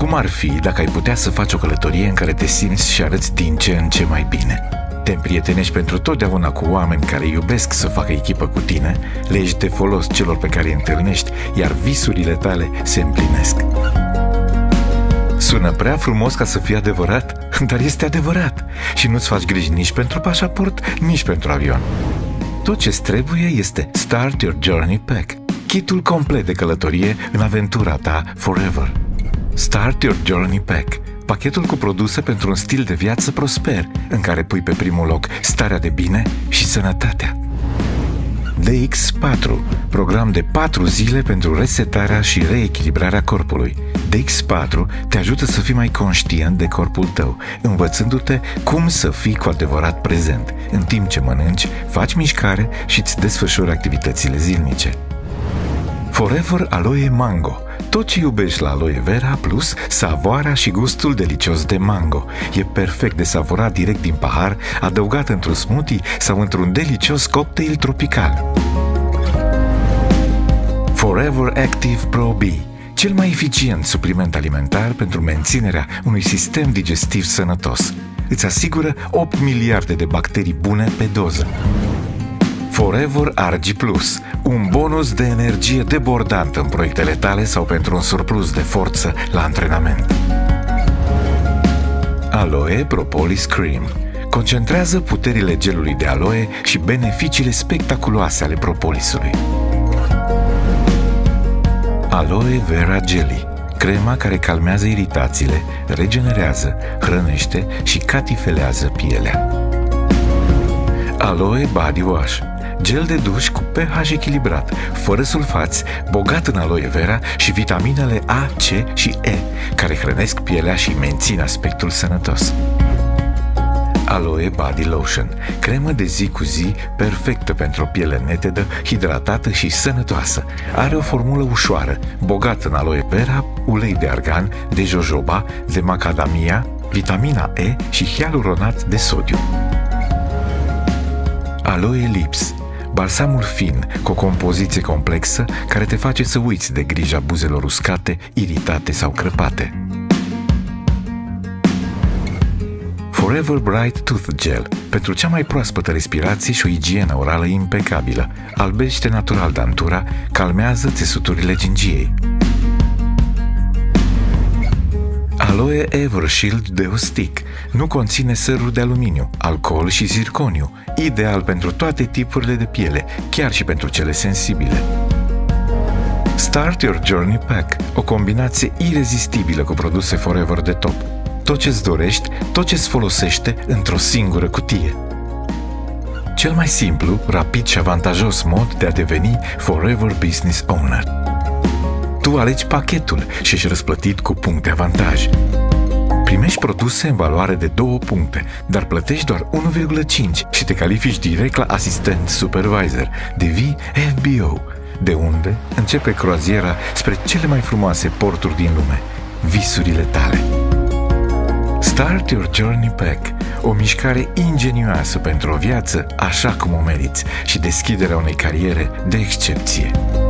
Cum ar fi dacă ai putea să faci o călătorie în care te simți și arăți din ce în ce mai bine? Te împrietenești pentru totdeauna cu oameni care iubesc să facă echipă cu tine, le ești de folos celor pe care îi întâlnești, iar visurile tale se împlinesc. Sună prea frumos ca să fie adevărat, dar este adevărat și nu-ți faci griji nici pentru pașaport, nici pentru avion. Tot ce-ți trebuie este Start Your Journey Pack, kitul complet de călătorie în aventura ta forever. Start Your Journey Pack, pachetul cu produse pentru un stil de viață prosper, în care pui pe primul loc starea de bine și sănătatea. DX4, program de 4 zile pentru resetarea și reechilibrarea corpului. DX4 te ajută să fii mai conștient de corpul tău, învățându-te cum să fii cu adevărat prezent, în timp ce mănânci, faci mișcare și îți desfășori activitățile zilnice. Forever Aloe Mango. Tot ce iubești la aloe vera plus savoarea și gustul delicios de mango. E perfect de savurat direct din pahar, adăugat într-un smoothie sau într-un delicios cocktail tropical. Forever Active Pro B, cel mai eficient supliment alimentar pentru menținerea unui sistem digestiv sănătos. Îți asigură 8 miliarde de bacterii bune pe doză. Forever Argi Plus, un bonus de energie debordantă în proiectele tale sau pentru un surplus de forță la antrenament. Aloe Propolis Cream concentrează puterile gelului de aloe și beneficiile spectaculoase ale propolisului. Aloe Vera Jelly, crema care calmează iritațiile, regenerează, hrănește și catifelează pielea. Aloe Body Wash, gel de duș cu pH echilibrat, fără sulfați, bogat în aloe vera și vitaminele A, C și E, care hrănesc pielea și mențin aspectul sănătos. Aloe Body Lotion, cremă de zi cu zi, perfectă pentru o piele netedă, hidratată și sănătoasă. Are o formulă ușoară, bogată în aloe vera, ulei de argan, de jojoba, de macadamia, vitamina E și hialuronat de sodiu. Aloe Lips, balsamul fin cu o compoziție complexă care te face să uiți de grija buzelor uscate, iritate sau crăpate. Forever Bright Tooth Gel, pentru cea mai proaspătă respirație și o igienă orală impecabilă. Albește natural dantura, calmează țesuturile gingiei. Aloe Evershield Deo Stick nu conține săruri de aluminiu, alcool și zirconiu, ideal pentru toate tipurile de piele, chiar și pentru cele sensibile. Start Your Journey Pack, o combinație irezistibilă cu produse Forever de top. Tot ce-ți dorești, tot ce-ți folosește într-o singură cutie. Cel mai simplu, rapid și avantajos mod de a deveni Forever Business Owner. Tu alegi pachetul și ești răsplătit cu puncte avantaj. Primești produse în valoare de 2 puncte, dar plătești doar 1,5 și te califici direct la asistent supervisor, devii FBO, de unde începe croaziera spre cele mai frumoase porturi din lume, visurile tale. Start Your Journey Pack, o mișcare ingenioasă pentru o viață așa cum o meriți și deschiderea unei cariere de excepție.